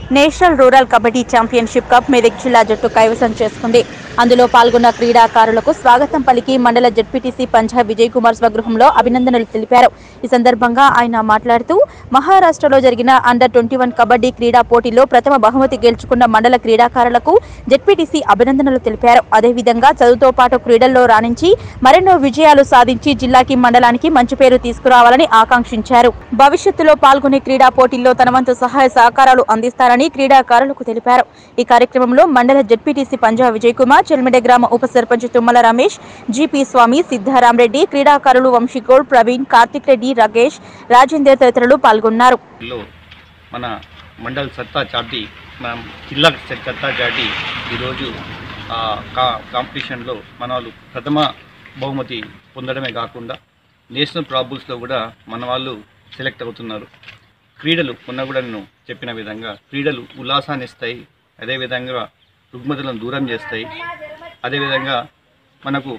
National rural kabaddi championship cup Medak జిల్లా జట్టు కైవసం చేసుకుంది. అందులో పాల్గొన్న క్రీడాకారులకు స్వాగతం పలికి మండల జెడ్పీటీసీ పంజాబ్ విజయ్ కుమార్ స్వగృహంలో అభినందనలు తెలిపారు. ఈ సందర్భంగా ఆయన మాట్లాడుతూ మహారాష్ట్రలో జరిగిన అండర్-21 కబడ్డీ క్రీడా పోటీలో ప్రథమ బహుమతి గెలుచుకున్న మండల క్రీడాకారులకు జెడ్పీటీసీ అభినందనలు తెలిపారు. అదేవిధంగా చదువుతో పాటు క్రీడల్లో రాణించి మరెన్నో విజయాలు సాధించి జిల్లాకి మండలానికి మంచి పేరు తీసుకురావాలని ఆకాంక్షించారు. భవిష్యత్తులో పాల్గొనే క్రీడా పోటీల్లో తన వంతు సహాయ సహకారాలు అందిస్తారని క్రీడాకారులకు తెలిపారు. ఈ కార్యక్రమంలో మండల జెడ్పీటీసీ పంజాబ్ విజయ్ కుమార్, చెల్మెడ గ్రామ ఉప సర్పంచ్ తుమ్మల రమేష్, జీపీ స్వామి, సిద్ధారాంరెడ్డి, క్రీడాకారులు వంశీగౌడ్, ప్రవీణ్, కార్తిక్ రెడ్డి, రగేష్, రాజేందర్ తదితరులు పాల్గొన్నారు. మన మండల్ సత్తా చాటి మన జిల్లా సత్తా చాటి ఈరోజు కాంపిటీషన్లో మన వాళ్ళు ప్రథమ బహుమతి పొందడమే కాకుండా నేషనల్ ప్రాబుల్స్లో కూడా మన వాళ్ళు సెలెక్ట్ అవుతున్నారు. క్రీడలు మొన్న కూడా నేను చెప్పిన విధంగా క్రీడలు ఉల్లాసాన్ని ఇస్తాయి, అదేవిధంగా రుగ్మతలను దూరం చేస్తాయి. అదేవిధంగా మనకు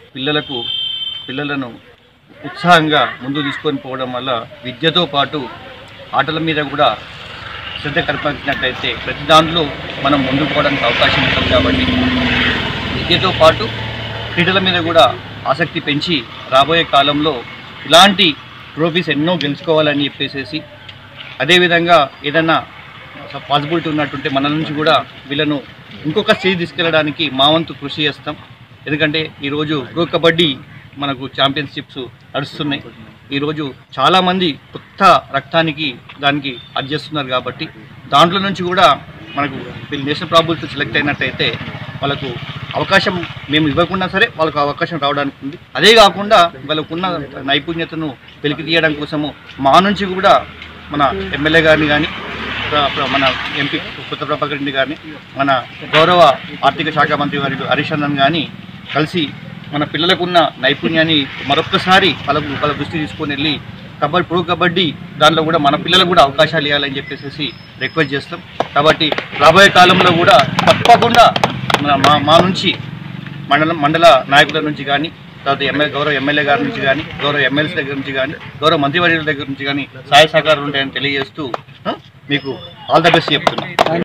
పిల్లలను ఉత్సాహంగా ముందు తీసుకొని పోవడం వల్ల విద్యతో పాటు ఆటల మీద కూడా శ్రద్ధ కల్పించినట్లయితే ప్రతి దాంట్లో మనం ముందుకు పోవడానికి అవకాశం ఉంటుంది. కాబట్టి విద్యతో పాటు క్రీడల మీద కూడా ఆసక్తి పెంచి రాబోయే కాలంలో ఇలాంటి ట్రోఫీస్ ఎన్నో గెలుచుకోవాలని చెప్పేసి, అదేవిధంగా ఏదైనా పాసిబిలిటీ ఉన్నట్టుంటే మన నుంచి కూడా వీళ్ళను ఇంకొక స్టేజ్ తీసుకెళ్ళడానికి మా వంతు కృషి చేస్తాం. ఎందుకంటే ఈరోజు ప్రో కబడ్డీ మనకు ఛాంపియన్షిప్స్ నడుస్తున్నాయి. ఈరోజు చాలామంది కొత్త రక్తానికి దానికి అడ్జేస్తున్నారు. కాబట్టి దాంట్లో నుంచి కూడా మనకు వీళ్ళు నేషనల్ ప్రాబుల్స్ సెలెక్ట్ అయినట్టయితే వాళ్ళకు అవకాశం మేము ఇవ్వకుండా సరే వాళ్ళకు అవకాశం రావడానికి ఉంది. అదే కాకుండా వాళ్ళకున్న నైపుణ్యతను వెలికి తీయడం కోసము మా నుంచి కూడా మన ఎమ్మెల్యే గారిని కానీ, మన ఎంపీ కొత్త ప్రభాకర్ రెడ్డి గారిని, మన గౌరవ ఆర్థిక శాఖ మంత్రి వారి హరీష్ అన్నన్ కానీ కలిసి మన పిల్లలకున్న నైపుణ్యాన్ని మరొక్కసారి వాళ్ళ దృష్టి తీసుకొని వెళ్ళి ప్రో కబడ్డీ దాంట్లో కూడా మన పిల్లలకు కూడా అవకాశాలు ఇవ్వాలని చెప్పేసి రిక్వెస్ట్ చేస్తాం. కాబట్టి రాబోయే కాలంలో కూడా తప్పకుండా మా నుంచి మండల నాయకుల నుంచి కానీ, తర్వాత గౌరవ ఎమ్మెల్యే గారి నుంచి కానీ, గౌరవ ఎమ్మెల్సీ దగ్గర నుంచి కానీ, గౌరవ మంత్రివర్యుల దగ్గర నుంచి కానీ సహాయ సహకారాలు ఉంటాయని తెలియజేస్తూ మీకు ఆల్ ద బెస్ట్ చెప్తున్నాను.